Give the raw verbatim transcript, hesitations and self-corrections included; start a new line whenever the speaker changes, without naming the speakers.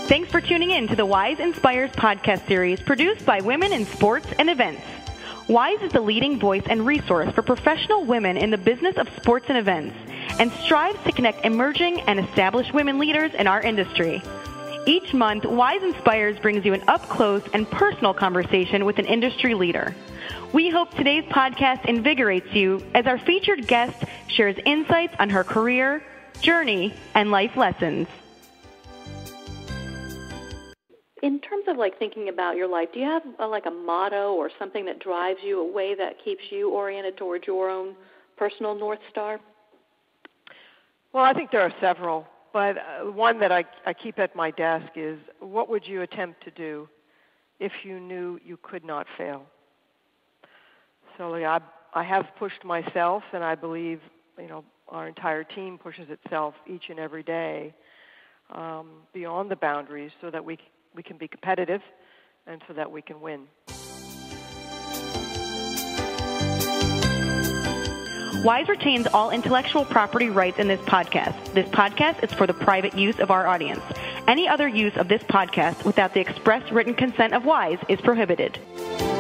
Thanks for tuning in to the Wise Inspires podcast series produced by Women in Sports and Events. Wise is the leading voice and resource for professional women in the business of sports and events and strives to connect emerging and established women leaders in our industry. Each month, Wise Inspires brings you an up-close and personal conversation with an industry leader. We hope today's podcast invigorates you as our featured guest shares insights on her career, journey, and life lessons. In terms of like thinking about your life, do you have a, like a motto or something that drives you, a way that keeps you oriented towards your own personal North Star?
Well, I think there are several, but uh, one that I, I keep at my desk is, what would you attempt to do if you knew you could not fail? So like, I, I have pushed myself, and I believe you know our entire team pushes itself each and every day um, beyond the boundaries so that we we can be competitive and so that we can win.
Wise retains all intellectual property rights in this podcast. This podcast is for the private use of our audience. Any other use of this podcast without the express written consent of Wise is prohibited.